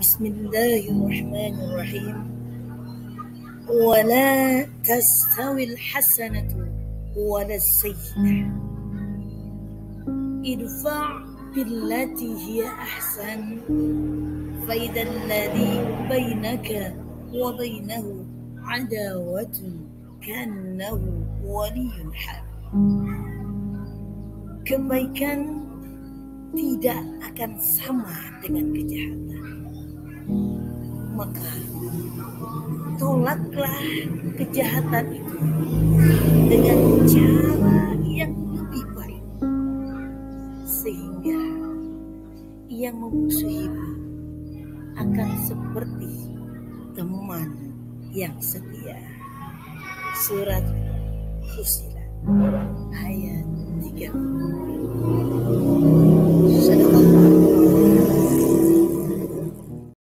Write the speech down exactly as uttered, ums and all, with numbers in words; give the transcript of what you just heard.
Bismillahirrahmanirrahim. Wala tastawil hasanatu wala sayyi'ah. Idfa' billati hiya ahsan. Fa idzal ladzi bainaka wa bainahu adawatun kannahu waliyyun hamim. Kebaikan tidak akan sama dengan kejahatan. Maka tolaklah kejahatan itu dengan cara yang lebih baik, sehingga yang memusuhimu akan seperti teman yang setia. Surat Fussilat ayat tiga puluh.